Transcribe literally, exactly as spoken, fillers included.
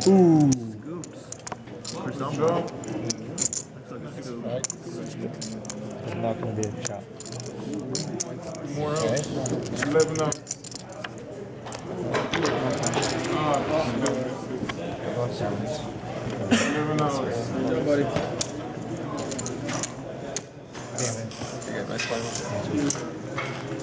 Ooh. First down. It's not going to be a shot. More Okay. else. eleven up. eleven hours. Yeah, buddy. Damn it. Okay, nice play.